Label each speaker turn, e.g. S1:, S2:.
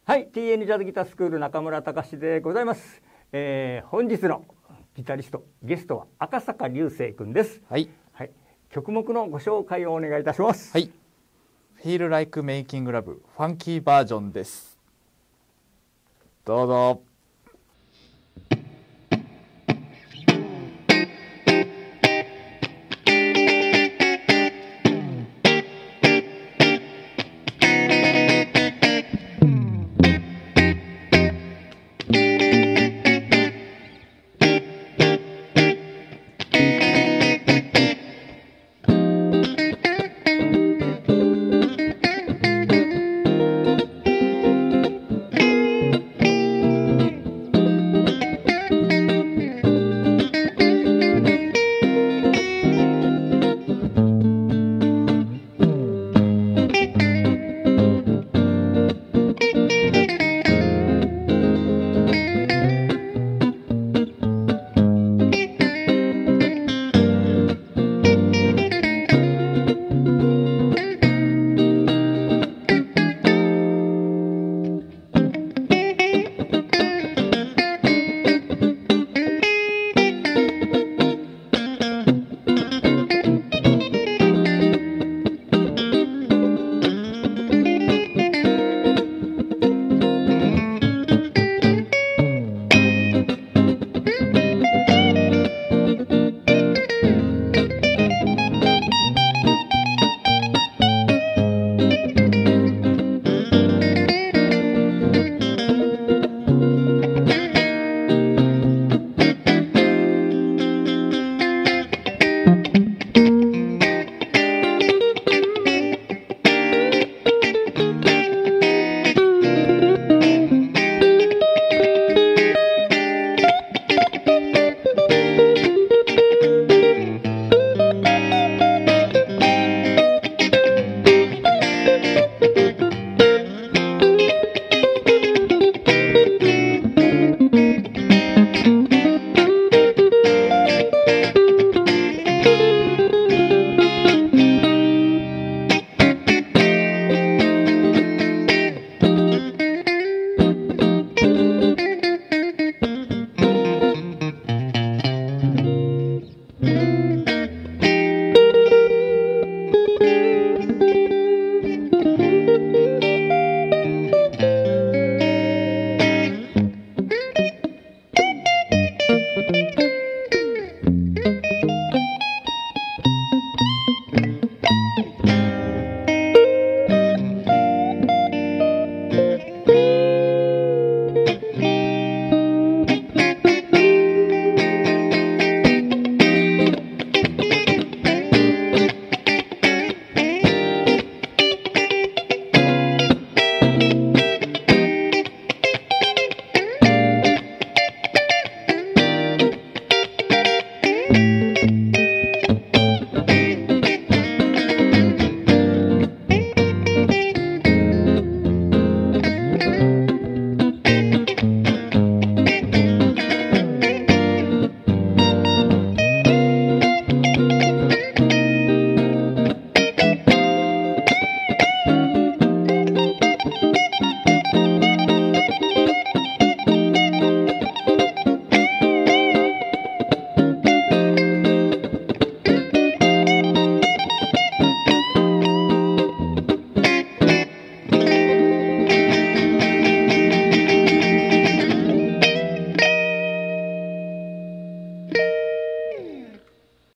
S1: はい、TN ジャズギタースクール中村隆でございます。本日のギタリスト、ゲストは赤坂隆星くんです。
S2: はい。
S1: はい、曲目のご紹介をお願いいたします。
S2: はい。Feel Like Making Love ファンキーバージョンです。どうぞ。